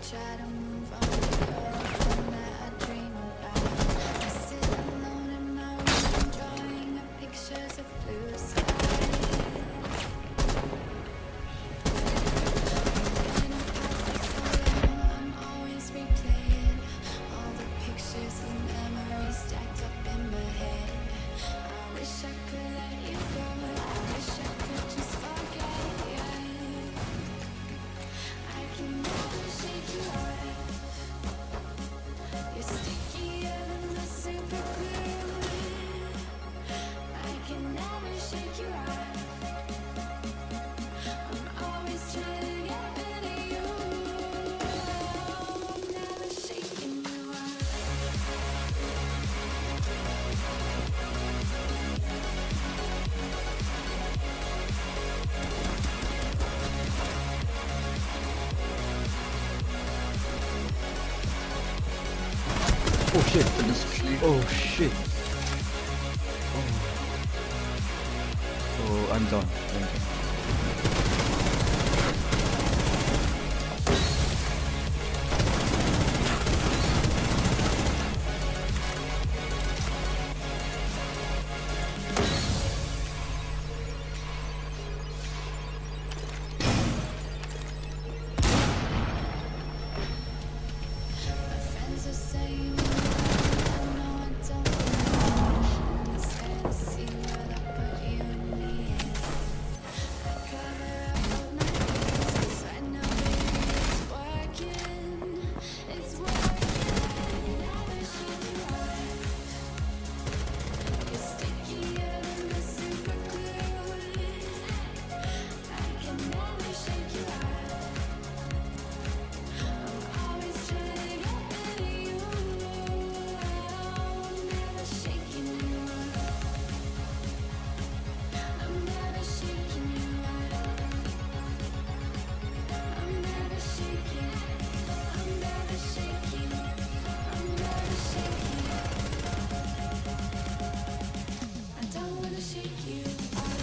try to move on the girl that I dream about. I sit alone in my room, drawing up pictures of blue skies. Been apart for so long, I'm always replaying all the pictures and memories stacked up in my head. I wish I could let you go. I wish I could just forget you. I can never shake you off. You're stickier than the super glue. I can never shake you off. I'm always trying to get rid of you. I'm never shaking you off. Oh shit! Oh shit! Oh, I'm done. My friends are saying I know I don't belong in this fantasy world I put you and me in. I cover up all my ears 'cause I know baby it's working. It's working. Never shake you off. You're stickier than the super glue. I can never shake you off. I'm always trying to get rid of you. I'm never shaking you off. I'm never shaking you off. I'm never shaking. I'm never shaking. I'm never shaking. I don't wanna shake you off.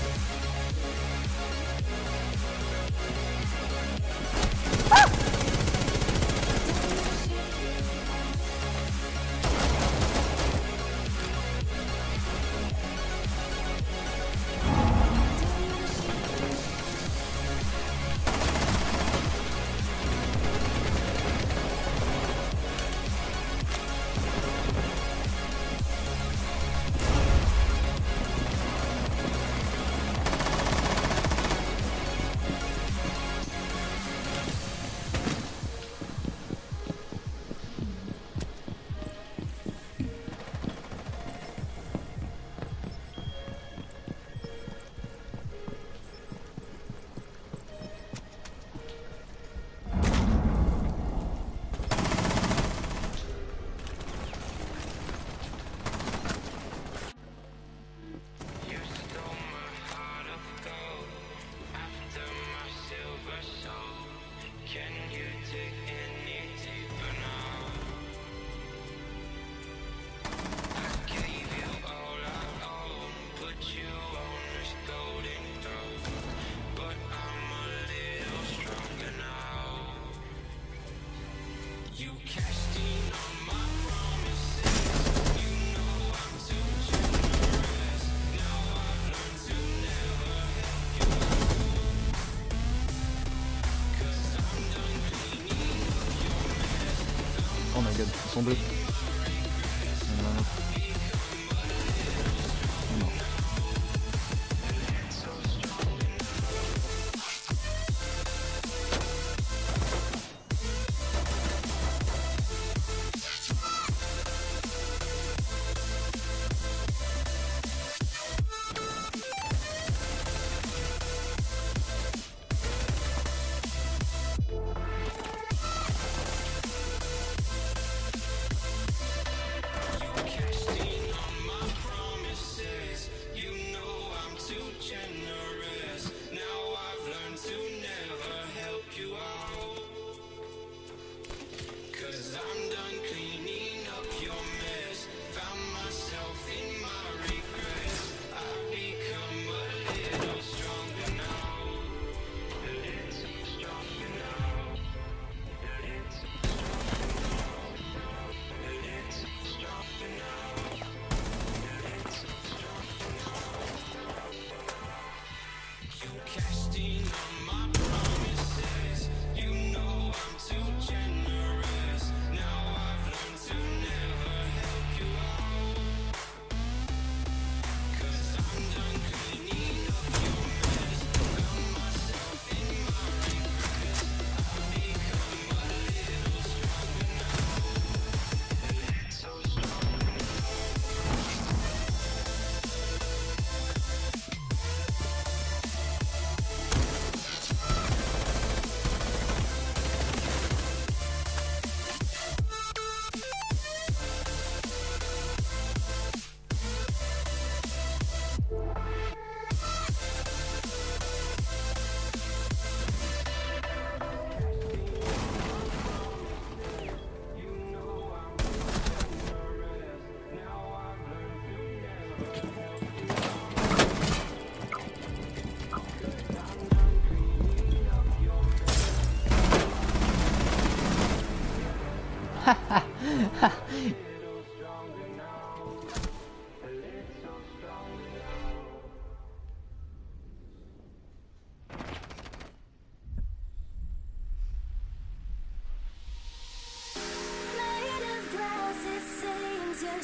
You stole my heart of gold after my silver soul. Can you dig any deeper now? I gave you all I own, put you on this golden throne, but I'm a little stronger now. You cashed in on my promises. You know I'm too generous. Now I've learned to never help you out. 'Cause I'm done cleaning up your mess. Oh my god, ils sont deux. Il y en a un autre. Oh non.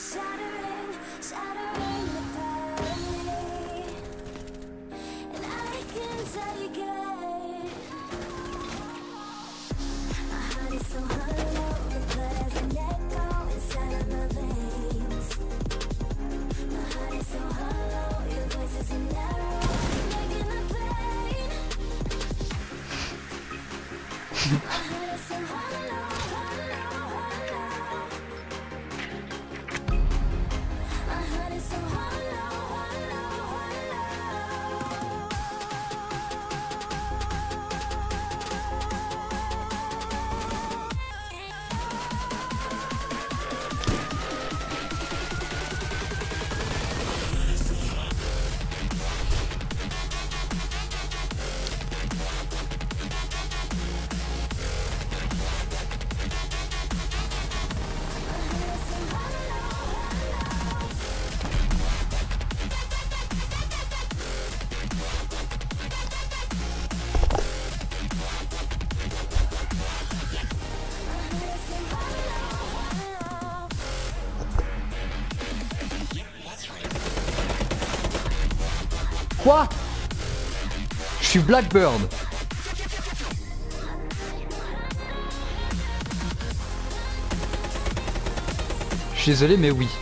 shattering, shattering the pain, and I can take it. My heart is so hollow, the blood has an echo inside of my veins. My heart is so hollow, your voice is an arrow, making the pain. My heart is so hollow, hollow, hollow. My heart is so hollow, hollow, Quoi? Je suis Blackbird. Je suis désolé mais oui.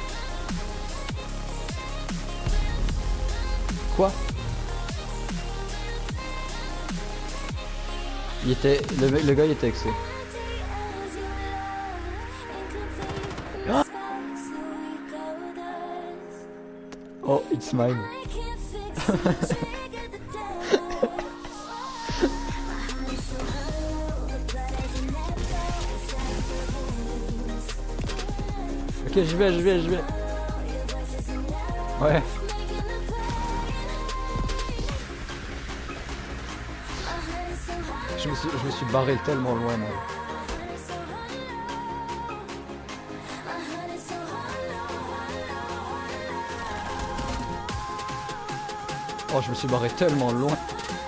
Quoi? Il était... Le gars il était excès. Ah oh, it's mine. Ok, j'y vais. Ouais. Je me suis barré tellement loin, moi. Oh, je me suis barré tellement loin.